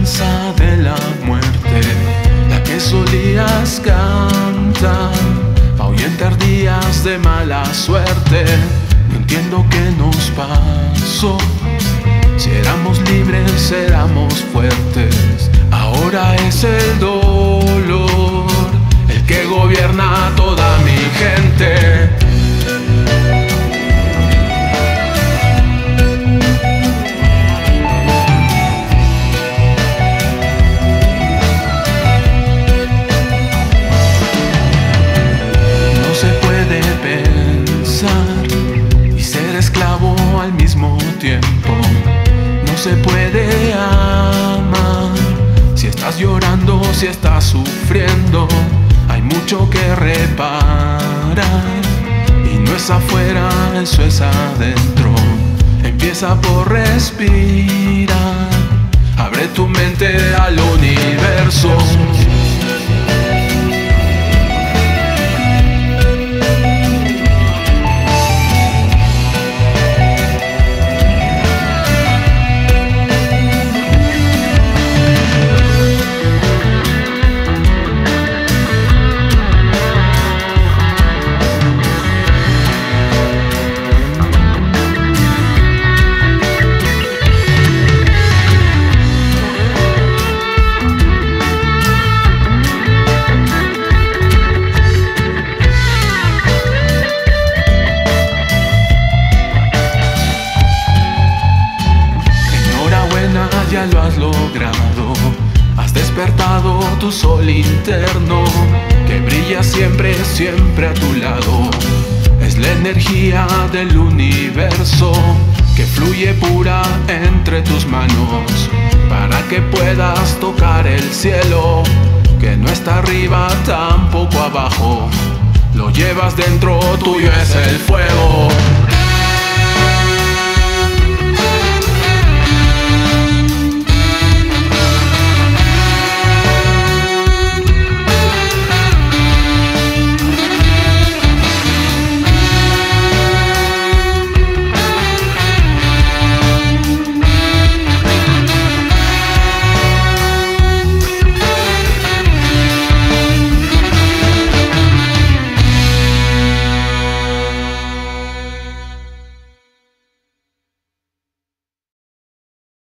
esperanza de la muerte, la que solías cantar, ahuyentar días de mala suerte. No entiendo qué nos pasó. Si éramos libres, éramos fuertes. Ahora es el dolor el que gobierna a toda mi gente. No se puede pensar y ser esclavo al mismo tiempo. No se puede amar si estás llorando, si estás sufriendo. Hay mucho que reparar y no es afuera, eso es adentro. Empieza por respirar, abre tu mente al universo. Ya lo has logrado, has despertado tu sol interno, que brilla siempre, siempre a tu lado. Es la energía del universo que fluye pura entre tus manos, para que puedas tocar el cielo, que no está arriba, tampoco abajo. Lo llevas dentro, tuyo es el fuego.